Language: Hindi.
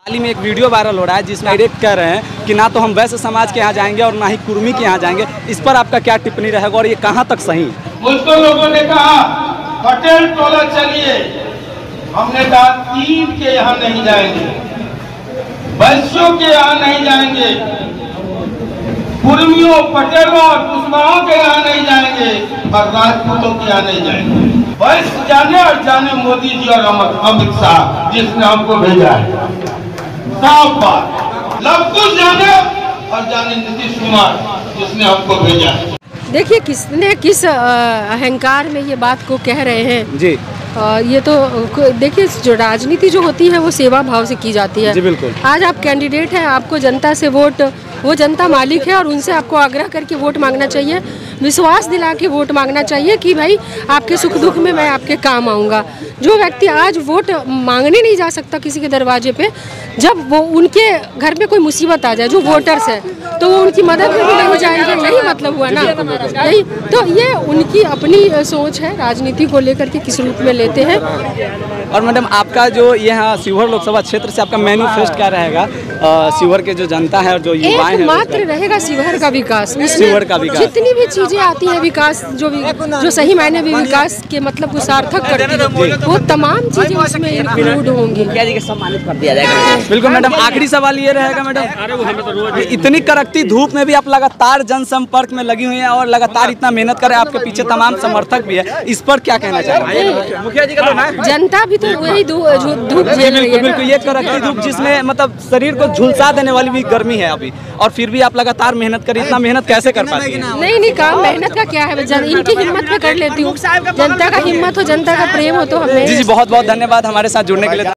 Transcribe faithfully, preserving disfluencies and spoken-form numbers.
हाल ही में एक वीडियो वायरल हो रहा है जिसमें डायरेक्ट कह रहे हैं कि ना तो हम वैश्य समाज के यहाँ जाएंगे और ना ही कुर्मी के यहाँ जाएंगे। इस पर आपका क्या टिप्पणी रहेगा और ये कहाँ तक सही? मुझको लोगों ने कहा पटेल टोला चलिए, हमने कहा तीन के यहाँ नहीं जाएंगे, वैश्यों के यहाँ नहीं जाएंगे, कुर्मियों पटेलों और कुशवाहों के यहाँ नहीं जाएंगे और राजपूतों के यहाँ नहीं जाएंगे। वैश्य जाने और जाने मोदी जी और अमित शाह जिसने हमको भेजा है, साफ बात। लव कुश जाने और जाने नीतीश कुमार जिसने हमको भेजा है। देखिए किसने किस अहंकार में ये बात को कह रहे हैं जी। आ, ये तो देखिए जो राजनीति जो होती है वो सेवा भाव से की जाती है जी। बिल्कुल। आज आप कैंडिडेट हैं, आपको जनता से वोट, वो जनता मालिक है और उनसे आपको आग्रह करके वोट मांगना चाहिए, विश्वास दिला के वोट मांगना चाहिए कि भाई आपके सुख दुख में मैं आपके काम आऊँगा। जो व्यक्ति आज वोट मांगने नहीं जा सकता किसी के दरवाजे पे, जब वो उनके घर में कोई मुसीबत आ जाए, जो वोटर्स है, तो वो उनकी मदद में भी नहीं जाएंगे। यही मतलब हुआ ना, यही तो ये उनकी अपनी सोच है, राजनीति को लेकर के किस रूप में लेते हैं। और मैडम आपका जो यहाँ शिवहर लोकसभा क्षेत्र से आपका मैनिफेस्ट क्या रहेगा? शिवहर के जो जनता है और जो युवाएं हैं, मात्र रहेगा शिवहर का विकास। शिवहर का विकास, जितनी भी चीजें आती हैं विकास, जो जो सही मायने में विकास के मतलब को सार्थक करती है, वो तमाम चीजें उसमें इंक्लूड होंगी। सम्मानित कर दिया जाएगा। बिल्कुल मैडम, आखिरी सवाल ये रहेगा मैडम, इतनी कड़कती धूप में भी आप लगातार जनसंपर्क में लगी हुई हैं और लगातार इतना मेहनत कर रहे हैं, आपके पीछे तमाम समर्थक भी है, इस पर क्या कहना चाहेंगे? मुखिया जी का तो जनता भी तो वही धूप झेल रही है। बिल्कुल, ये कड़कती धूप जिसमें मतलब शरीर को झुलसा देने वाली भी गर्मी है अभी, और फिर भी आप लगातार मेहनत करें। इतना मेहनत कैसे कर पाती हैं? नहीं नहीं, काम मेहनत का क्या है, इनकी हिम्मत में कर लेती हूँ। जनता का हिम्मत हो, जनता का प्रेम हो तो हमें। जी जी, बहुत बहुत धन्यवाद हमारे साथ जुड़ने के लिए।